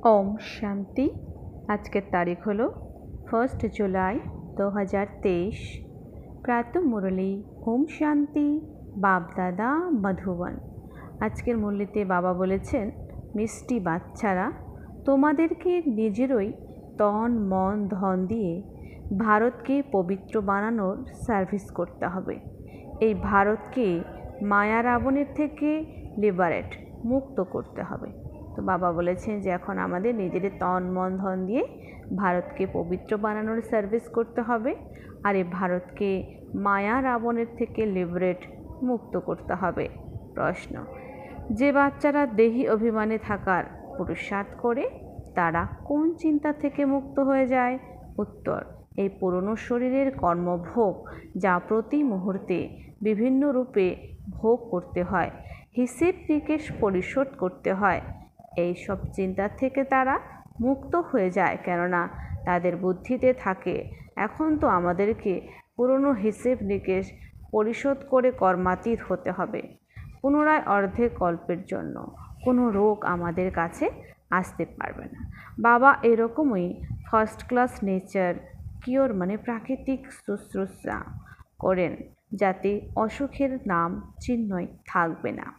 ओम शांति। आज के तारीख हलो 1 जुलाई 2023। प्रातः मुरली ओम शांति बाप दादा मधुबन। आजकेर मुरलीते बाबा बोलेছেন मिष्टि बाच्चारा তোমাদেরকে নিজেরই तन मन धन दिए भारत के पवित्र बानानोर सार्विस करते हबे। এই ভারতকে মায়া রাবণের থেকে লিবারেট মুক্ত করতে হবে। তো বাবা বলেছেন যে এখন আমাদের নিজেদের তন মন ধন দিয়ে ভারতকে পবিত্র বানানোর সার্ভিস করতে হবে আর এই ভারতকে মায়া রাবণের থেকে লিবারেট মুক্ত করতে হবে। প্রশ্ন, যে বাচ্চারা দেহি অভিমানে থাকার পুরুষার্থ করে তারা কোন চিন্তা থেকে মুক্ত হয়ে যায়? উত্তর, এই পুরনো শরীরের কর্মভোগ যা প্রতি মুহূর্তে বিভিন্ন রূপে ভোগ করতে হয়, হিসেব নিকেশ পরিশোধ করতে হয়, এই সব চিন্তা থেকে তারা মুক্ত হয়ে যায়। কেননা তাদের বুদ্ধিতে থাকে এখন তো আমাদেরকে পুরনো হিসেব নিকেশ পরিশোধ করে কর্মাতীত হতে হবে। পুনরায় অর্ধেক কল্পের জন্য কোনো রোগ আমাদের কাছে আসতে পারবে না। বাবা এরকমই ফার্স্ট ক্লাস নেচার কিওর মানে প্রাকৃতিক শুশ্রূষা করেন যাতে অসুখের নাম চিহ্নই থাকবে না।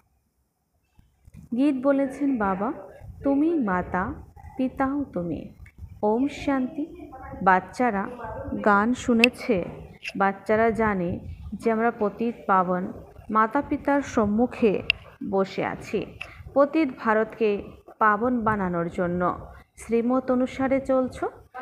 গীত বলেছেন বাবা, তুমি মাতা পিতাও তুমি। ওম শান্তি। বাচ্চারা গান শুনেছে, বাচ্চারা জানে যে আমরা পতিত পাবন মাতা পিতার সম্মুখে বসে আছি। পতিত ভারতকে পাবন বানানোর জন্য শ্রীমত অনুসারে চলছ।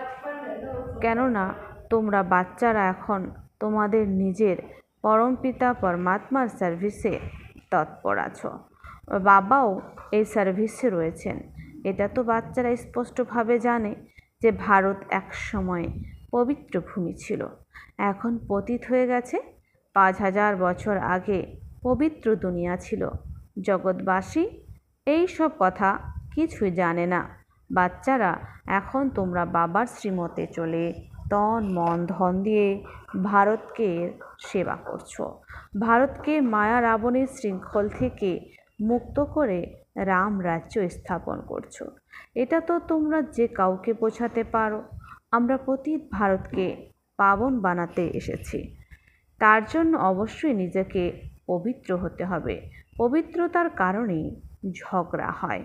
কেননা তোমরা বাচ্চারা এখন তোমাদের নিজের পরমপিতা পরমাত্মার সার্ভিসে তৎপর আছো। বাবাও এই সার্ভিসে রয়েছেন। এটা তো বাচ্চারা স্পষ্টভাবে জানে যে ভারত এক সময় পবিত্র ভূমি ছিল, এখন পতিত হয়ে গেছে। 5000 বছর আগে পবিত্র দুনিয়া ছিল। জগৎবাসী এই সব কথা কিছুই জানে না। বাচ্চারা এখন তোমরা বাবার শ্রীমতে চলে তন মন ধন দিয়ে ভারতকে সেবা করছো। ভারতকে মায়া রাবণের শৃঙ্খল থেকে মুক্ত করে রাম রাজ্য স্থাপন করছো। এটা তো তোমরা যে কাউকে বোঝাতে পারো। আমরা পতিত ভারতকে পাবন বানাতে এসেছি, তার জন্য অবশ্যই নিজেকে পবিত্র হতে হবে। পবিত্রতার কারণেই ঝগড়া হয়,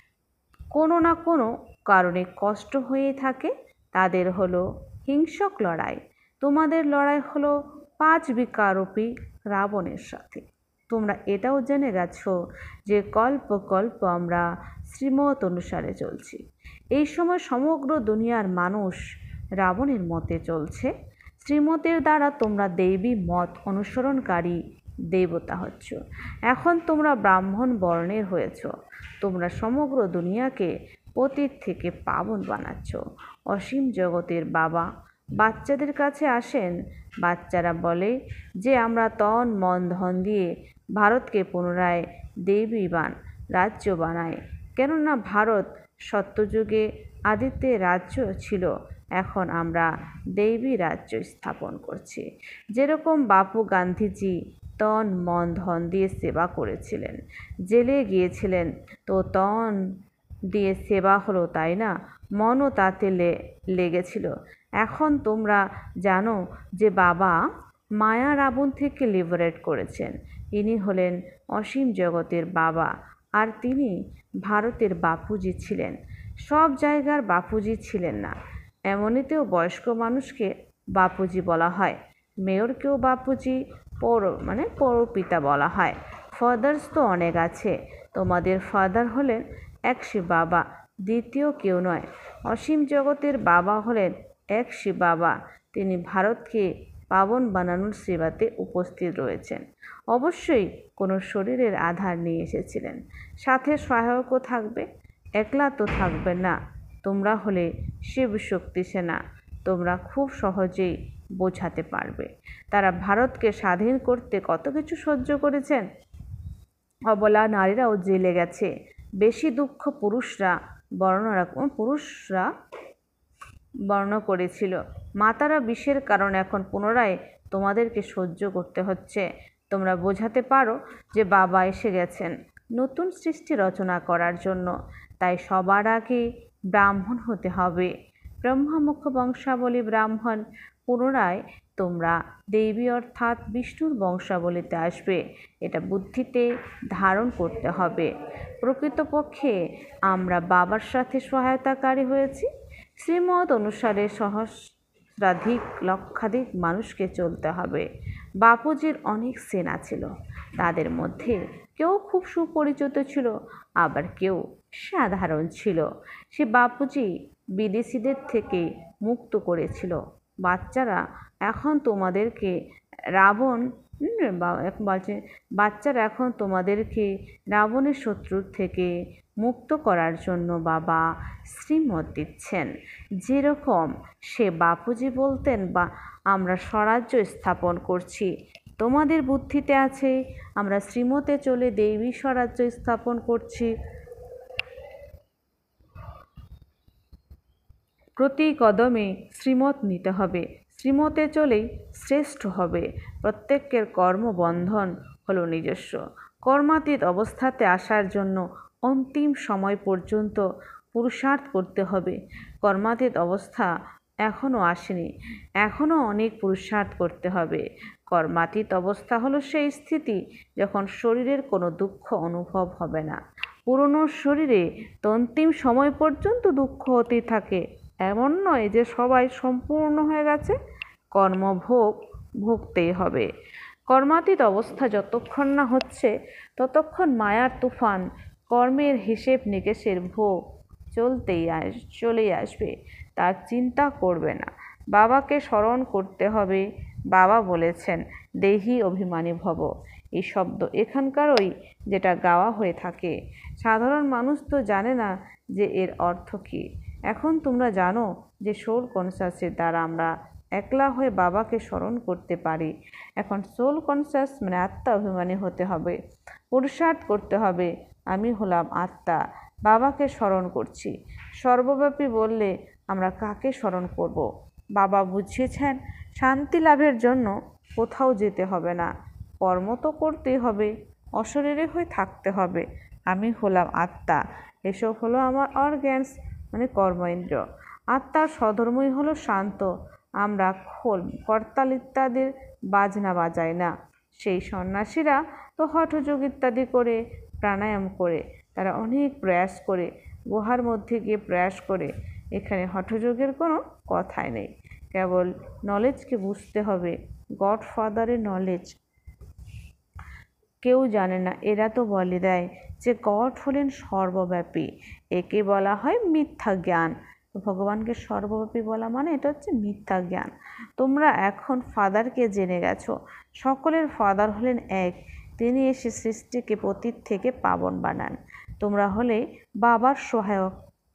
কোনো না কোনো কারণে কষ্ট হয়ে থাকে। তাদের হলো হিংসক লড়াই। তোমাদের লড়াই হলো 5 বিকারূপী রাবণের সাথে। তোমরা এটাও জেনে গেছো যে কল্প কল্প আমরা শ্রীমত অনুসারে চলছি। এই সময় সমগ্র দুনিয়ার মানুষ রাবণের মতে চলছে। শ্রীমতের দ্বারা তোমরা দেবী মত অনুসরণকারী দেবতা হচ্ছ। এখন তোমরা ব্রাহ্মণ বর্ণের হয়েছ। তোমরা সমগ্র দুনিয়াকে পতিত থেকে পাবন বানাচ্ছ। অসীম জগতের বাবা বাচ্চাদের কাছে আসেন। বাচ্চারা বলে যে আমরা তন মন ধন দিয়ে ভারতকে পুনরায় দেবীবান রাজ্য বানাই। কেননা ভারত সত্যযুগে আদিত্যের রাজ্য ছিল, এখন আমরা দেবী রাজ্য স্থাপন করছি। যেরকম বাপু গান্ধীজি তন মন ধন দিয়ে সেবা করেছিলেন, জেলে গিয়েছিলেন তো তন দিয়ে সেবা হলো, তাই না? মনও তাতে লেগেছিল। এখন তোমরা জানো যে বাবা মায়া রাবণ থেকে লিবারেট করেছেন। ইনি হলেন অসীম জগতের বাবা আর তিনি ভারতের বাপুজি ছিলেন। সব জায়গার বাপুজি ছিলেন না। এমনিতেও বয়স্ক মানুষকে বাপুজি বলা হয়, মেয়রকেও বাপুজি, পৌরপিতা বলা হয়। ফাদার্স তো অনেক আছে। তোমাদের ফাদার হলেন এক শিব বাবা, দ্বিতীয় কেউ নয়। অসীম জগতের বাবা হলেন এক শিব বাবা। তিনি ভারতকে পাবন বানানোর সেবাতে উপস্থিত রয়েছেন। অবশ্যই কোনো শরীরের আধার নিয়ে এসেছিলেন, সাথে সহায়কও থাকবে, একলা তো থাকবে না। তোমরা হলে শিব শক্তি সেনা। তোমরা খুব সহজেই বোঝাতে পারবে তারা ভারতকে স্বাধীন করতে কত কিছু সহ্য করেছেন। অবলা নারীরাও জেলে গেছে। বেশি দুঃখ পুরুষরা বর্ণনা করেছিল। মাতারা বিষের কারণে এখন পুনরায় তোমাদেরকে সহ্য করতে হচ্ছে। তোমরা বোঝাতে পারো যে বাবা এসে গেছেন নতুন সৃষ্টি রচনা করার জন্য। তাই সবার আগে ব্রাহ্মণ হতে হবে। ব্রহ্মমুখ বংশাবলী ব্রাহ্মণ। পুনরায় তোমরা দেবী অর্থাৎ বিষ্ণুর বংশাবলীতে আসবে, এটা বুদ্ধিতে ধারণ করতে হবে। প্রকৃতপক্ষে আমরা বাবার সাথে সহায়তাকারী হয়েছি। শ্রীমত অনুসারে সহস্রাধিক লক্ষাধিক মানুষকে চলতে হবে। বাপুজির অনেক সেনা ছিল, তাদের মধ্যে কেউ খুব সুপরিচিত ছিল, আবার কেউ সাধারণ ছিল। সে বাপুজি বিদেশিদের থেকে মুক্ত করেছিল। বাচ্চারা এখন তোমাদেরকে রাবণ বলছে, বাচ্চারা এখন তোমাদেরকে রাবণের শত্রুর থেকে মুক্ত করার জন্য বাবা শ্রীমত দিচ্ছেন। যেরকম সে বাপুজি বলতেন, বা আমরা স্বরাজ্য স্থাপন করছি, তোমাদের বুদ্ধিতে আছে আমরা শ্রীমতে চলে দেবী স্বরাজ্য স্থাপন করছি। প্রতি কদমে শ্রীমত নিতে হবে, শ্রীমতে চলেই শ্রেষ্ঠ হবে। প্রত্যেকের কর্মবন্ধন হলো নিজস্ব। কর্মাতীত অবস্থাতে আসার জন্য অন্তিম সময় পর্যন্ত পুরুষার্থ করতে হবে। কর্মাতীত অবস্থা এখনও আসেনি, এখনও অনেক পুরুষার্থ করতে হবে। কর্মাতীত অবস্থা হলো সেই স্থিতি যখন শরীরের কোনো দুঃখ অনুভব হবে না। পুরনো শরীরে তো অন্তিম সময় পর্যন্ত দুঃখ হতেই থাকে। এমন নয় যে সবাই সম্পূর্ণ হয়ে গেছে, কর্মভোগ ভুগতেই হবে। কর্মাতীত অবস্থা যতক্ষণ না হচ্ছে ততক্ষণ মায়ার তুফান, কর্মের হিসেব নিকেশের ভোগ চলেই আসবে, তার চিন্তা করবে না। বাবাকে স্মরণ করতে হবে। বাবা বলেছেন দেহি অভিমানী ভব, এই শব্দ এখানকারই যেটা গাওয়া হয়ে থাকে। সাধারণ মানুষ তো জানে না যে এর অর্থ কী। এখন তোমরা জানো যে সোল কনসাসের দ্বারা আমরা একলা হয়ে বাবাকে স্মরণ করতে পারি। এখন সোল কনসাস মানে আত্মা অভিমানী হতে হবে, পুরুষার্থ করতে হবে। আমি হলাম আত্মা, বাবাকে স্মরণ করছি। সর্বব্যাপী বললে আমরা কাকে স্মরণ করব? বাবা বুঝিয়েছেন শান্তি লাভের জন্য কোথাও যেতে হবে না, কর্ম তো করতেই হবে, অশরীরে হয়ে থাকতে হবে। আমি হলাম আত্মা, এসব হলো আমার অর্গ্যানস মানে কর্মেন্দ্রিয়। আত্মার স্বধর্মই হলো শান্ত। আমরা খোল করতাল ইত্যাদির বাজনা বাজাই না। সেই সন্ন্যাসীরা তো হঠযোগ ইত্যাদি করে, প্রাণায়াম করে, তারা অনেক প্রয়াস করে, গুহার মধ্যে গিয়ে প্রয়াস করে। এখানে হঠযোগের কোনো কথাই নেই, কেবল নলেজকে বুঝতে হবে। গডফাদারের নলেজ কেউ জানে না। এরা তো বলে দেয় যে গড হলেন সর্বব্যাপী, একে বলা হয় মিথ্যা জ্ঞান। তো ভগবানকে সর্বব্যাপী বলা মানে এটা হচ্ছে মিথ্যা জ্ঞান। তোমরা এখন ফাদারকে জেনে গেছো। সকলের ফাদার হলেন এক, তিনি এসে সৃষ্টিকে পতিত থেকে পাবন বানান। তোমরা হলে বাবার সহায়ক।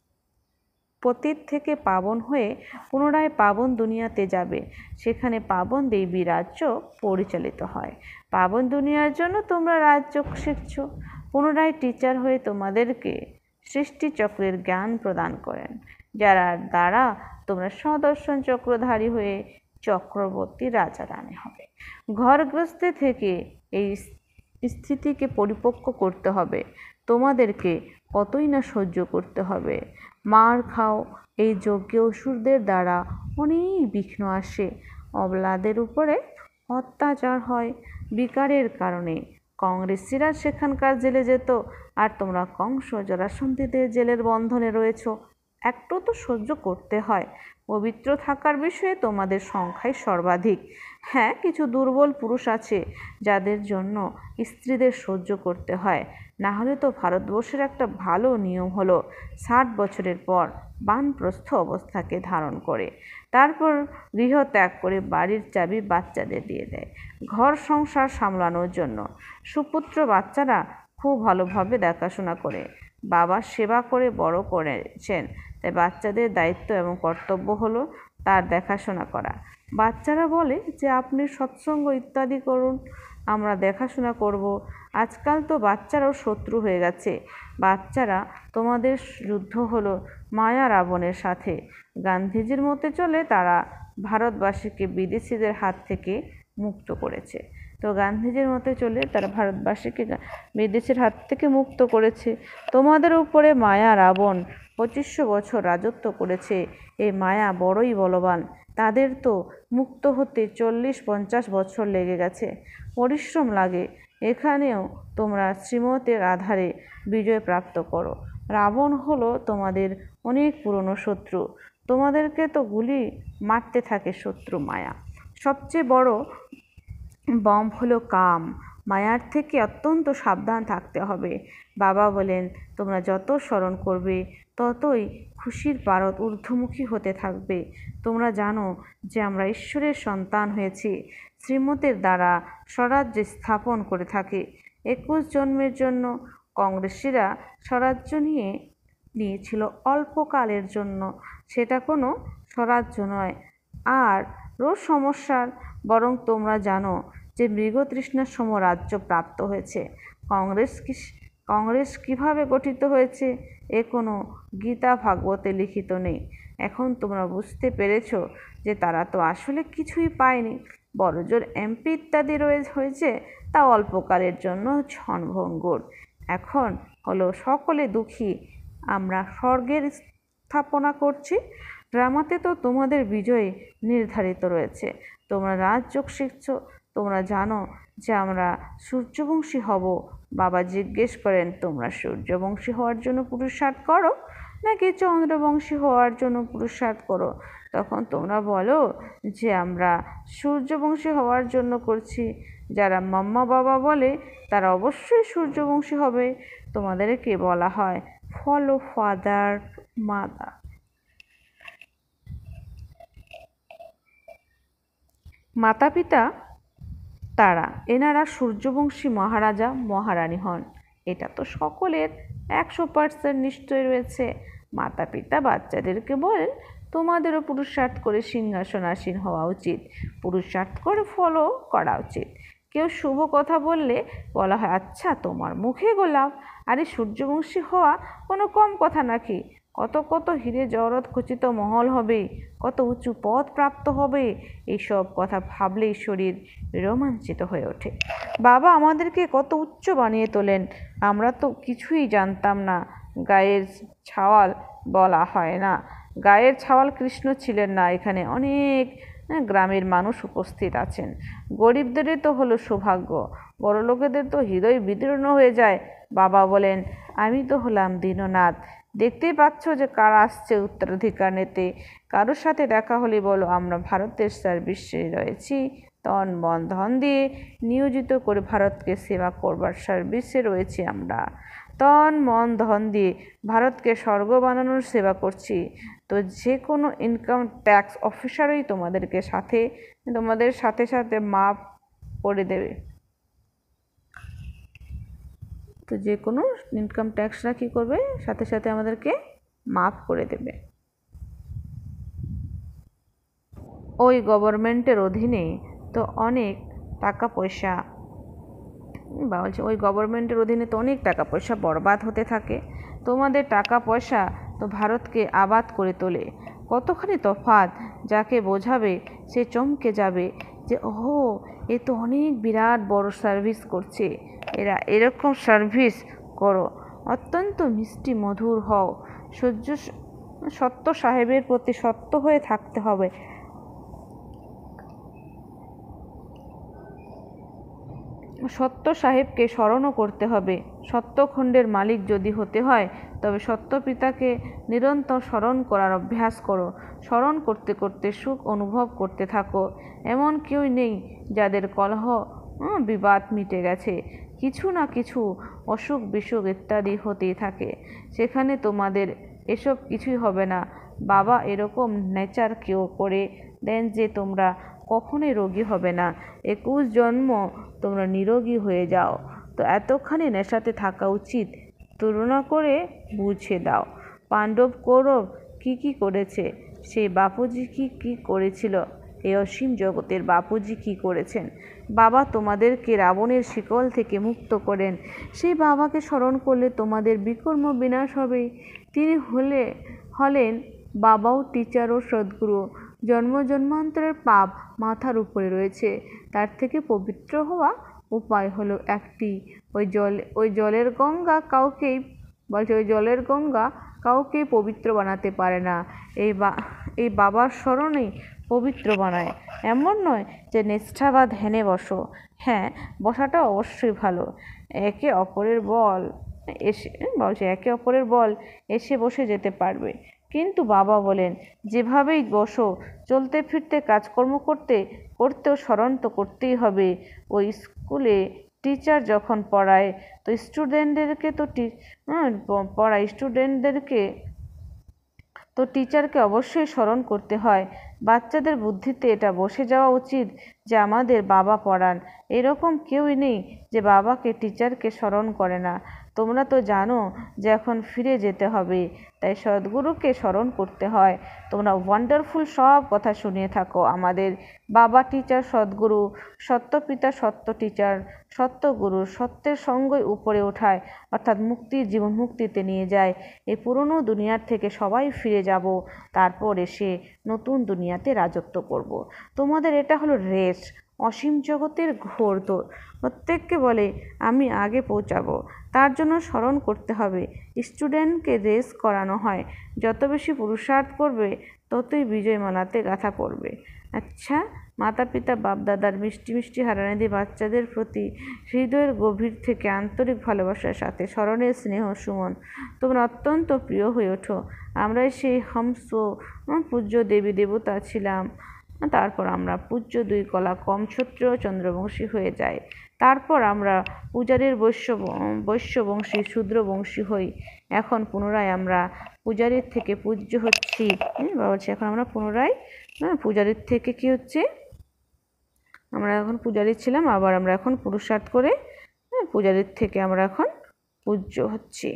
পতিত থেকে পাবন হয়ে পুনরায় পাবন দুনিয়াতে যাবে, সেখানে পাবন দেবী রাজ্য পরিচালিত হয়। পাবন দুনিয়ার জন্য তোমরা রাজ্য শিখছ। পুনরায় টিচার হয়ে তোমাদেরকে সৃষ্টিচক্রের জ্ঞান প্রদান করেন, যারা দ্বারা তোমরা সদর্শন চক্রধারী হয়ে চক্রবর্তী রাজা রানী হবে। ঘরগ্রস্তে থেকে এই স্থিতিকে পরিপক্ক করতে হবে। তোমাদেরকে কতই না সহ্য করতে হবে। মার খাও, এই যজ্ঞে অসুরদের দ্বারা অনেক বিঘ্ন আসে, অবলাদের উপরে অত্যাচার হয়। বিকারের কারণে কংগ্রেসীরা সেখানকার জেলে যেত, আর তোমরা কংস জরাসন্ধীদের জেলের বন্ধনে রয়েছ। একটু তো সহ্য করতে হয়। পবিত্র থাকার বিষয়ে তোমাদের সংখ্যাই সর্বাধিক। হ্যাঁ, কিছু দুর্বল পুরুষ আছে যাদের জন্য স্ত্রীদের সহ্য করতে হয়। না হলে তো ভারতবর্ষের একটা ভালো নিয়ম হলো 60 বছরের পর বানপ্রস্থ অবস্থাকে ধারণ করে, তারপর গৃহ ত্যাগ করে বাড়ির চাবি বাচ্চাদের দিয়ে দেয় ঘর সংসার সামলানোর জন্য। সুপুত্র বাচ্চারা খুব ভালোভাবে দেখাশোনা করে, বাবার সেবা করে বড় করেছেন, তাই বাচ্চাদের দায়িত্ব এবং কর্তব্য হলো তার দেখাশোনা করা। বাচ্চারা বলে যে আপনি সৎসঙ্গ ইত্যাদি করুন, আমরা দেখাশোনা করব। আজকাল তো বাচ্চারাও শত্রু হয়ে গেছে। বাচ্চারা তোমাদের যুদ্ধ হলো মায়া রাবণের সাথে। গান্ধীজির মতে চলে তারা ভারতবাসীকে বিদেশিদের হাত থেকে মুক্ত করেছে। তো গান্ধীজির মতে চলে তারা ভারতবাসীকে বিদেশের হাত থেকে মুক্ত করেছে। তোমাদের উপরে মায়া রাবণ 2500 বছর রাজত্ব করেছে। এই মায়া বড়ই বলবান। তাদের তো মুক্ত হতে 40-50 বছর লেগে গেছে। পরিশ্রম লাগে। এখানেও তোমরা শ্রীমতের আধারে বিজয় প্রাপ্ত করো। রাবণ হলো তোমাদের অনেক পুরনো শত্রু। তোমাদেরকে তো গুলি মারতে থাকে শত্রু মায়া। সবচেয়ে বড় বম্ব হলো কাম। মায়ার থেকে অত্যন্ত সাবধান থাকতে হবে। বাবা বলেন, তোমরা যত স্মরণ করবে ততই খুশির পারদ ঊর্ধ্বমুখী হতে থাকবে। তোমরা জানো যে আমরা ঈশ্বরের সন্তান হয়েছি। শ্রীমতের দ্বারা স্বরাজ্য স্থাপন করে থাকে। 21 জন্মের জন্য কংগ্রেসীরা স্বরাজ্য নিয়েছিল অল্পকালের জন্য। সেটা কোনো স্বরাজ্য নয় আর রোজ সমস্যার, বরং তোমরা জানো যে মৃগতৃষ্ণার সম রাজ্য প্রাপ্ত হয়েছে। কংগ্রেস কিভাবে গঠিত হয়েছে এ কোনো গীতা ভাগবতে লিখিত নেই। এখন তোমরা বুঝতে পেরেছ যে তারা তো আসলে কিছুই পায়নি। বড়জোর এমপি ইত্যাদি হয়েছে, তা অল্পকালের জন্য ক্ষণভঙ্গুর। এখন হলো সকলে দুঃখী। আমরা স্বর্গের স্থাপনা করছি। ড্রামাতে তো তোমাদের বিজয় নির্ধারিত রয়েছে। তোমরা রাজযোগ শিখছ। তোমরা জানো যে আমরা সূর্যবংশী হব। বাবা জিজ্ঞেস করেন, তোমরা সূর্যবংশী হওয়ার জন্য পুরুষার্থ করো নাকি চন্দ্রবংশী হওয়ার জন্য পুরুষার্থ করো? তখন তোমরা বলো যে আমরা সূর্যবংশী হওয়ার জন্য করছি। যারা মাম্মা বাবা বলে তারা অবশ্যই সূর্যবংশী হবে। তোমাদেরকে বলা হয় ফলো ফাদার মাদার। মাতা পিতা তারা, এনারা সূর্যবংশী মহারাজা মহারানী হন। এটা তো সকলের 100% নিশ্চয় রয়েছে। মাতা পিতা বাচ্চাদেরকে বলেন, তোমাদেরও পুরুষার্থ করে সিংহাসনাসীন হওয়া উচিত, পুরুষার্থ করে ফলো করা উচিত। কেউ শুভ কথা বললে বলা হয়, আচ্ছা তোমার মুখে গোলাপ। আরে সূর্যবংশী হওয়া কোনো কম কথা নাকি? কত কত হিরে জহরত খচিত মহল হবে, কত উঁচু পদ প্রাপ্ত হবে। এইসব কথা ভাবলেই শরীর রোমাঞ্চিত হয়ে ওঠে। বাবা আমাদেরকে কত উচ্চ বানিয়ে তোলেন। আমরা তো কিছুই জানতাম না। গায়ের ছাওয়াল বলা হয় না। গায়ের ছাওয়াল কৃষ্ণ ছিলেন না। এখানে অনেক গ্রামের মানুষ উপস্থিত আছেন। গরিবদেরই তো হলো সৌভাগ্য, বড়লোকেদের তো হৃদয় বিদীর্ণ হয়ে যায়। বাবা বলেন, আমি তো হলাম দীননাথ। দেখতেই পাচ্ছ যে কারা আসছে উত্তরাধিকার নিতে। কারোর সাথে দেখা হলে বলো আমরা ভারতের সার্ভিসে রয়েছি, তন মন ধন দিয়ে নিয়োজিত করে ভারতকে সেবা করবার সার্ভিসে রয়েছি। আমরা তন মন ধন দিয়ে ভারতকে স্বর্গ বানানোর সেবা করছি। তো যে কোনো ইনকাম ট্যাক্স অফিসারই তোমাদের সাথে সাথে মাপ করে দেবে। তো যে কোনো ইনকাম ট্যাক্সরা কী করবে, সাথে সাথে আমাদেরকে মাফ করে দেবে। ওই গভর্নমেন্টের অধীনে তো অনেক টাকা পয়সা ওই গভর্নমেন্টের অধীনে তো অনেক টাকা পয়সা বরবাদ হতে থাকে। তোমাদের টাকা পয়সা তো ভারতকে আবাদ করে তোলে। কতখানি তফাৎ, যাকে বোঝাবে সে চমকে যাবে যে ওহো, এ তো অনেক বিরাট বড় সার্ভিস করছে। এরা এরকম সার্ভিস করো, অত্যন্ত মিষ্টি মধুর হও। সত্য সাহেবের প্রতি সত্য হয়ে থাকতে হবে। সত্য সাহেবকে স্মরণও করতে হবে। সত্যখণ্ডের মালিক যদি হতে হয় তবে সত্য পিতাকে নিরন্তর স্মরণ করার অভ্যাস করো। স্মরণ করতে করতে সুখ অনুভব করতে থাকো। এমন কেউই নেই যাদের কলহ বিবাদ মিটে গেছে। কিছু না কিছু অসুখ বিসুখ ইত্যাদি হতেই থাকে। সেখানে তোমাদের এসব কিছুই হবে না। বাবা এরকম নেচার কেউ করে দেন যে তোমরা কখনোই রোগী হবে না। 21 জন্ম তোমরা নিরোগী হয়ে যাও। তো এতখানি নেশাতে থাকা উচিত তুলনা করে বুঝে দাও। পাণ্ডব কৌরব কি করেছে, সেই বাপুজি কি করেছিল, এই অসীম জগতের বাপুজি কি করেছেন। বাবা তোমাদেরকে রাবণের শিকল থেকে মুক্ত করেন। সেই বাবাকে স্মরণ করলে তোমাদের বিকর্ম বিনাশ হবে। তিনি হলেন বাবাও টিচার ও সদ্গুরু। জন্ম জন্মান্তরের পাপ মাথার উপরে রয়েছে। তার থেকে পবিত্র হওয়া উপায় হলো একটি, ওই জলের গঙ্গা কাউকে পবিত্র বানাতে পারে না। এই বাবার স্মরণেই পবিত্র বানায়। এমন নয় যে নিষ্ঠা বা ধ্যানে বসো, হ্যাঁ বসাটা অবশ্যই ভালো। একে অপরের বল একে অপরের বল এসে বসে যেতে পারবে, কিন্তু বাবা বলেন যেভাবেই বসো, চলতে ফিরতে কাজকর্ম করতেও স্মরণ তো করতেই হবে। ওই স্কুলে টিচার যখন পড়ায় তো স্টুডেন্টদেরকে তো টিচারকে অবশ্যই স্মরণ করতে হয়। বাচ্চাদের বুদ্ধিতে এটা বসে যাওয়া উচিত যে আমাদের বাবা পড়ান। এরকম কেউই নেই যে বাবাকে টিচারকে স্মরণ করে না। তোমরা তো জানো যে এখন ফিরে যেতে হবে, তাই সদ্গুরুকে স্মরণ করতে হয়। তোমরা ওয়ান্ডারফুল সব কথা শুনিয়ে থাকো, আমাদের বাবা টিচার সদ্গুরু, সত্য পিতা সত্য টিচার, সত্য গুরু সত্যের সঙ্গই উপরে ওঠায়, অর্থাৎ জীবন মুক্তিতে নিয়ে যায়। এই পুরনো দুনিয়ার থেকে সবাই ফিরে যাব, তারপর এসে নতুন দুনিয়াতে রাজত্ব করব। তোমাদের এটা হলো রেস, অসীম জগতের ঘোর দৌড়। প্রত্যেককে বলে আমি আগে পৌঁছাবো, তার জন্য স্মরণ করতে হবে। স্টুডেন্টকে রেস করানো হয়, যত বেশি পুরুষার্থ করবে ততই বিজয় মালাতে গাঁথা পড়বে। আচ্ছা, মাতা পিতা বাপ দাদার মিষ্টি মিষ্টি হারানিধি বাচ্চাদের প্রতি হৃদয়ের গভীর থেকে আন্তরিক ভালোবাসার সাথে স্মরণের স্নেহ সুমন, তোমরা অত্যন্ত প্রিয় হয়ে ওঠো। আমরাই সেই হংস পূজ্য দেবী দেবতা ছিলাম, তারপর আমরা পূজ্য দুই কলা কম ক্ষত্রিয় চন্দ্রবংশী হয়ে যাই। তারপর আমরা পূজারীর বৈশ্যবংশী শূদ্রবংশী হই। এখন পুনরায় আমরা পূজারীর থেকে পূজ্য হচ্ছি। বলছি এখন আমরা পুনরায় পূজারীর থেকে কি হচ্ছে, আমরা এখন পূজারী ছিলাম, আবার আমরা এখন পুরুষার্থ করে পূজারীর থেকে আমরা এখন পূজ্য হচ্ছি।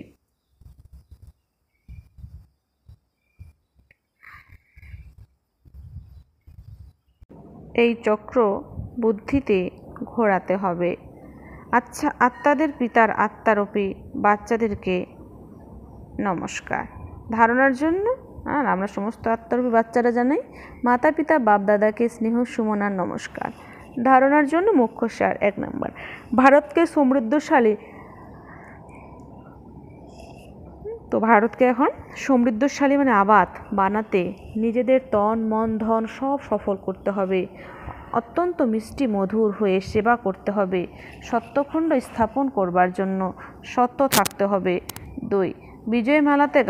এই চক্র বুদ্ধিতে ঘোরাতে হবে। আচ্ছা, আত্মাদের পিতার আত্মারূপী বাচ্চাদেরকে নমস্কার। ধারণার জন্য আর আমরা সমস্ত আত্মারূপী বাচ্চারা জানাই মাতা পিতা বাপ দাদাকে স্নেহ সুমন আর নমস্কার। ধারণার জন্য মুখ্য সার 1 নম্বর, ভারতকে সমৃদ্ধশালী ভারতকে এখন সমৃদ্ধশালী মানে আবাদ বানাতে নিজেদের তন মন ধন সব সফল করতে হবে। অত্যন্ত মিষ্টি মধুর হয়ে সেবা করতে হবে। সত্যখণ্ড স্থাপন করবার জন্য সত্য থাকতে হবে। 2, বিজয়মালাতে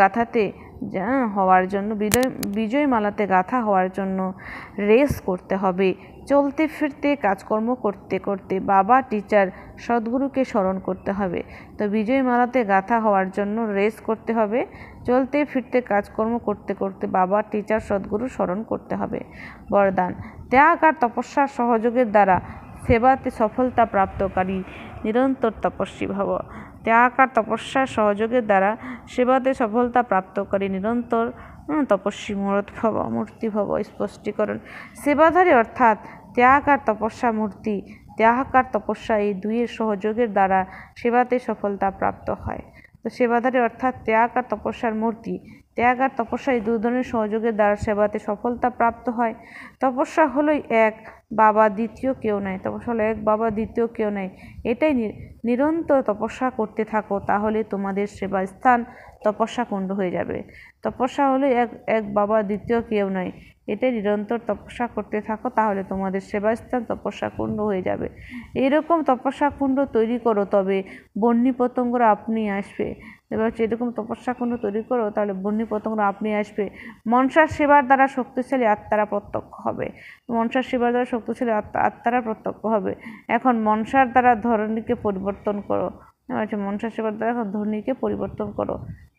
গাথা হওয়ার জন্য রেস করতে হবে। চলতে ফিরতে কাজকর্ম করতে করতে বাবা টিচার সদ্গুরুকে স্মরণ করতে হবে। তো বিজয়মালাতে গাথা হওয়ার জন্য রেস করতে হবে, চলতে ফিরতে কাজকর্ম করতে করতে বাবা টিচার সদ্গুরু স্মরণ করতে হবে। বরদান, ত্যাগ আর তপস্যার সহযোগের দ্বারা সেবাতে সফলতা প্রাপ্তকারী নিরন্তর তপস্বী ভব। ত্যাগ আর তপস্যার সহযোগের দ্বারা সেবাতে সফলতা প্রাপ্তকারী নিরন্তর তপস্বী মূর্তি ভব। স্পষ্টীকরণ, সেবাধারী অর্থাৎ ত্যাগ আর তপস্যা মূর্তি। ত্যাগ আর তপস্যা এই দুইয়ের সহযোগের দ্বারা সেবাতে সফলতা প্রাপ্ত হয়। তো সেবাধারী অর্থাৎ ত্যাগ আর তপস্যার মূর্তি। ত্যাগ আর তপস্যা এই 2 ধরনের সহযোগের দ্বারা সেবাতে সফলতা প্রাপ্ত হয়। তপস্যা হলোই এক, বাবা দ্বিতীয় কেউ নয়। তপস্যা হলো এক, বাবা দ্বিতীয় কেউ নয়। এটাই নিরন্তর তপস্যা করতে থাকো, তাহলে তোমাদের সেবা স্থান তপস্যা কুণ্ড হয়ে যাবে। তপস্যা হলো এক, বাবা দ্বিতীয় কেউ নয়। এটাই নিরন্তর তপস্যা করতে থাকো, তাহলে তোমাদের সেবাস্থান তপস্যা কুণ্ড হয়ে যাবে। এরকম তপস্যা কুণ্ড তৈরি করো, তবে বন্যী পতঙ্গরা আপনি আসবে। এবার হচ্ছে এরকম তপস্যা কুণ্ড তৈরি করো, তাহলে বন্যী পতঙ্গরা আপনি আসবে। মনসার সেবার দ্বারা শক্তিশালী আত্মারা প্রত্যক্ষ হবে। মনসার সেবার দ্বারা শক্তিশালী আত্মারা প্রত্যক্ষ হবে। এখন মনসার দ্বারা ধরণীকে পরিবর্তন করো। মনসার সেবার দ্বারা এখন ধরণীকে পরিবর্তন করো।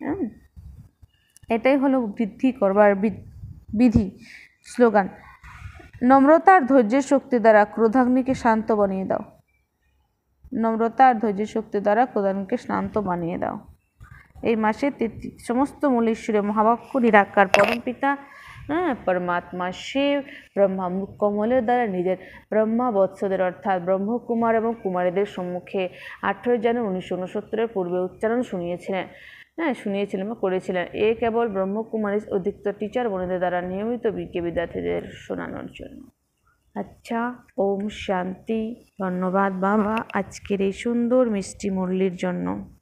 এটাই হলো বৃদ্ধি করবার বিধি। স্লোগান, নম্রতা আর ধৈর্যের শক্তি দ্বারা ক্রোধাগ্নিকে শান্ত বানিয়ে দাও। নম্রতা আর ধৈর্যের শক্তি দ্বারা ক্রোধাগ্নিকে শান্ত বানিয়ে দাও। এই মাসে সমস্ত মূল ঈশ্বরে মহাবাক্য নিরাকার পরমপিতা পরমাত্মা শিব ব্রহ্মা মুখ কমলের দ্বারা নিজের ব্রহ্মা বৎসদের অর্থাৎ ব্রহ্মকুমার এবং কুমারীদের সম্মুখে 18 জানুয়ারি 1969 পূর্বে উচ্চারণ শুনিয়েছিলেন বা করেছিলেন। এ কেবল ব্রহ্মকুমারী অধিকৃত টিচার বোনেদের দ্বারা নিয়মিত বিকে বিদ্যার্থীদের শোনানোর জন্য। আচ্ছা, ওম শান্তি। ধন্যবাদ বাবা আজকের এই সুন্দর মিষ্টি মুরলির জন্য।